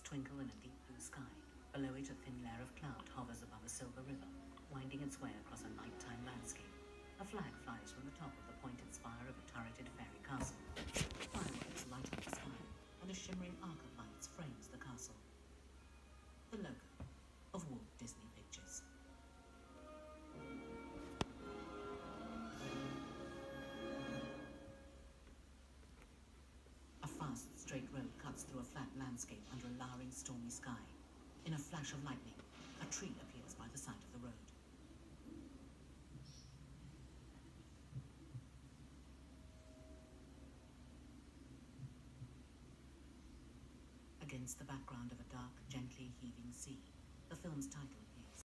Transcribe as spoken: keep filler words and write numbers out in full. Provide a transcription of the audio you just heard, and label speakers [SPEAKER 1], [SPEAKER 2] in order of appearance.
[SPEAKER 1] twinkle in a deep blue sky. Below it, a thin layer of cloud hovers above a silver river, winding its way across a nighttime landscape. A flag flies from the top of the pointed spire of a turreted fairy castle. Fireworks light up the sky, and a shimmering arc of lights frames the castle. The logo of Walt Disney Pictures. A fast, straight road cuts through a flat landscape under a lowering, stormy sky. In a flash of lightning, a tree appears by the side of the road. Against the background of a dark, gently heaving sea, the film's title